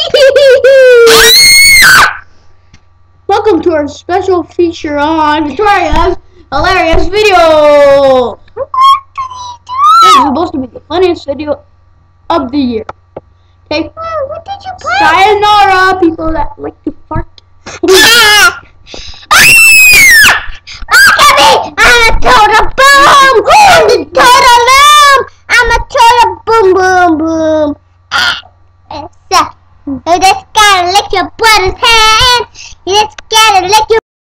Welcome to our special feature on Victoria's hilarious video. This is supposed to be the funniest video of the year. Okay? What did you put? Sayonara, people that like to fart.